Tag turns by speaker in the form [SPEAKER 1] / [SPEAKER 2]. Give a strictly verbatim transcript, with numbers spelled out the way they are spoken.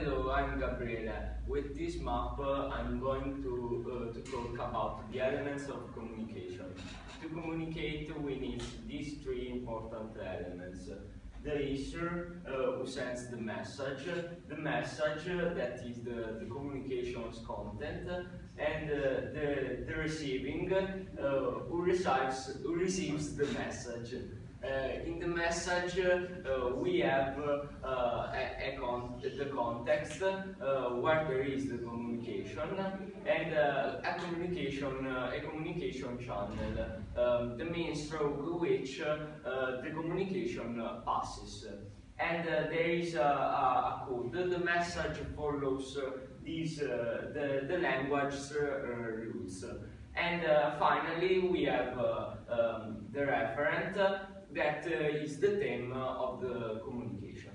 [SPEAKER 1] Hello, I'm Gabriele. With this map, uh, I'm going to, uh, to talk about the elements of communication. To communicate, we need these three important elements. The listener, uh, who sends the message, the message, uh, that is the, the communication's content, and uh, the, the receiving, uh, who, receives, who receives the message. Uh, in the message, uh, we have uh, a, a con the context uh, where there is the communication and uh, a communication uh, a communication channel, um, the means through which uh, the communication uh, passes. And uh, there is a, a, code. The message follows uh, these uh, the the language uh, rules. And uh, finally, we have uh, um, the referent. Uh, that uh, is the theme of the communication.